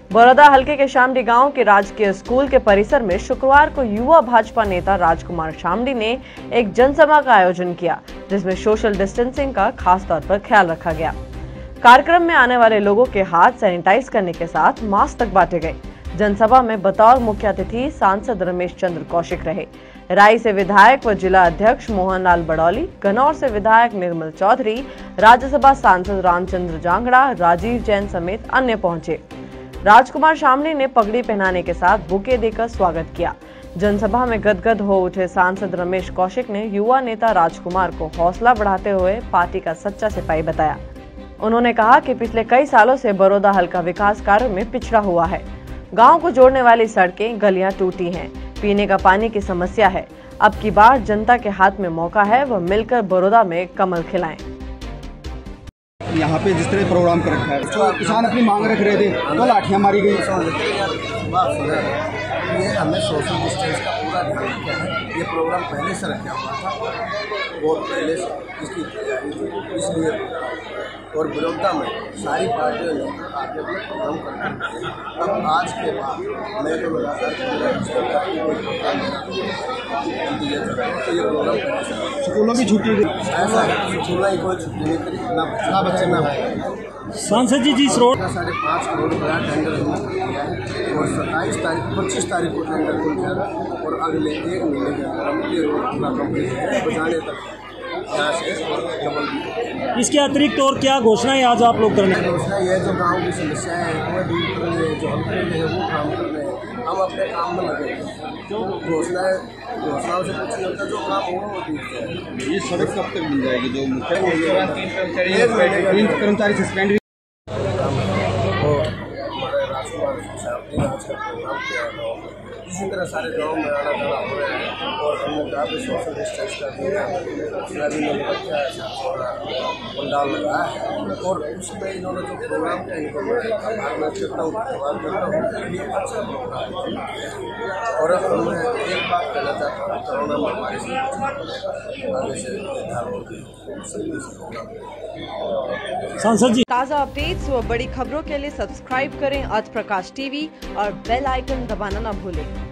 बड़ौदा हल्के के शामडी गांव के राजकीय स्कूल के परिसर में शुक्रवार को युवा भाजपा नेता राजकुमार शामडी ने एक जनसभा का आयोजन किया, जिसमें सोशल डिस्टेंसिंग का खास तौर पर ख्याल रखा गया। कार्यक्रम में आने वाले लोगों के हाथ सैनिटाइज करने के साथ मास्क तक बांटे गए। जनसभा में बतौर मुख्य अतिथि सांसद रमेश चंद्र कौशिक रहे। राई से विधायक व जिला अध्यक्ष मोहन लाल बड़ौली, गनौर से विधायक निर्मल चौधरी, राज्यसभा सांसद रामचंद्र जांगड़ा, राजीव जैन समेत अन्य पहुंचे। राजकुमार शामडी ने पगड़ी पहनाने के साथ बुके देकर स्वागत किया। जनसभा में गदगद हो उठे सांसद रमेश कौशिक ने युवा नेता राजकुमार को हौसला बढ़ाते हुए पार्टी का सच्चा सिपाही बताया। उन्होंने कहा कि पिछले कई सालों से बड़ौदा हल्का विकास कार्यों में पिछड़ा हुआ है। गांव को जोड़ने वाली सड़कें, गलियां टूटी हैं, पीने का पानी की समस्या है। अब की बार जनता के हाथ में मौका है, वह मिलकर बड़ौदा में कमल खिलाएं। यहाँ पे जिस तरह प्रोग्राम कर रखा है, तो किसान अपनी मांग रख रहे थे, तो लाठियाँ मारी गई। ये हमने सोशल डिस्टेंस का पूरा ध्यान रखा है। ये प्रोग्राम पहले से रखा हुआ था, बहुत पहले से इसकी तैयारी थी, इसलिए और बड़ौदा में सारी पार्टियों ने आगे अपने प्रोग्राम करते हैं। अब आज के बाद मैं तो लगातार स्कूलों की छुट्टी ऐसा स्कूलों की कोई छुट्टी नहीं करी, ना बच्चे ना सांसद जी जिस रोड का 5.5 करोड़ का टेंडर हमने किया है और 25 तारीख को टेंडर खुल जाएगा और अगले 1 महीने के अंदर हम ये रोड पूरा कंप्लीट बचाने तक यहाँ से। इसके अतिरिक्त और क्या घोषणाएं आज आप लोग करने? घोषणा ये जो गाँव की समस्याएं हैं वो दूर करने, जो हल करने हैं वो काम करने हैं। हम अपने काम में लगे जो घोषणाओं से कुछ नहीं होता, जो काम होगा वो दूर जाए। ये सड़क कब तक बन जाएगी? जो मुख्य कर्मचारी सस्पेंड इसी तरह सारे गांव में आना जाना हो रहा है और हमने कहा भी सोशल डिस्टेंस का पंडाल लगाया है और उसमें इन्होंने जो प्रोग्राम का इनको मैं करता हूँ और मैं एक बात कहना चाहता हूँ, कोरोना महामारी से आगे से सांसद जी ताज़ा अपडेट्स व बड़ी खबरों के लिए सब्सक्राइब करें आज प्रकाश टीवी और बेल आइकन दबाना न भूलें।